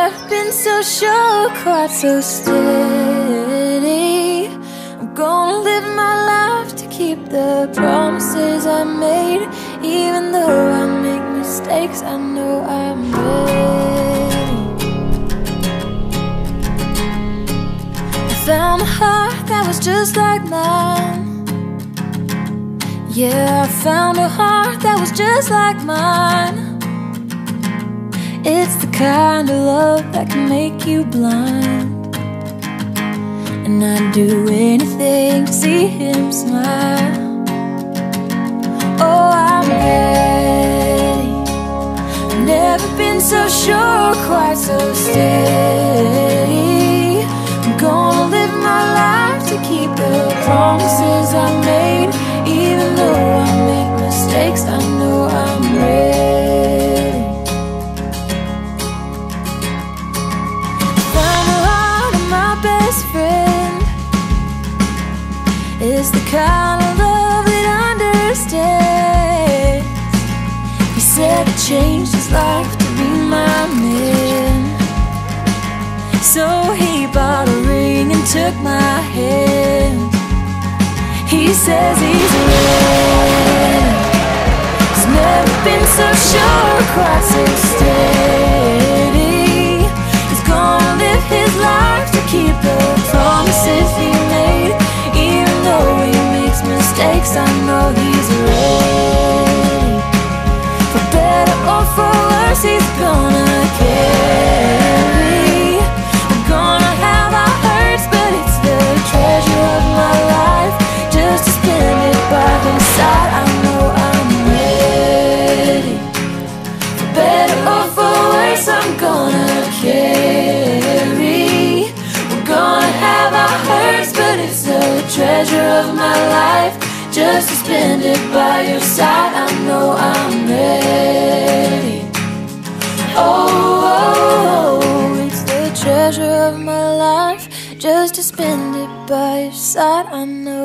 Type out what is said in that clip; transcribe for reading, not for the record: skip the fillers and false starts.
never been so sure, quite so steady. I'm gonna live my life to keep the promises I made. Even though I make mistakes, I know I'm ready. I found a heart that was just like mine. Yeah, I found a heart that was just like mine. It's the kind of love that can make you blind, and I'd do anything to see him smile. Oh, I'm ready. I've never been so sure, quite so steady. I'm gonna live my life to keep the promises I made. Even though I make mistakes, I know I'm ready. Found the heart of my best friend. It's the kind of love that understands. He said it changed his life to be my man. So he bought a ring and took my hand. He says he's ready. He's never been so sure, quite so steady. He's gonna live his life to keep the promises he made. Even though he makes mistakes, I know he's ready. For better or for worse, he's gonna carry. We're gonna have our hurts, but it's the treasure of my life. Just to spend it by his side, I know I'm ready. For better or for worse, I'm gonna carry. We're gonna have our hurts, but it's the treasure of my life. Just to spend it by your side, I know I'm ready. Oh, oh, oh, it's the treasure of my life. Just to spend it by your side, I know